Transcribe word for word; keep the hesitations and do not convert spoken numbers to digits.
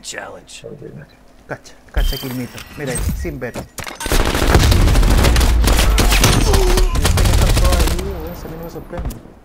challenge. Cacha, cacha, Quilmito. Mira ahí, sin ver. Yo sé que están todos ahí, weón, si a mí no me sorprende.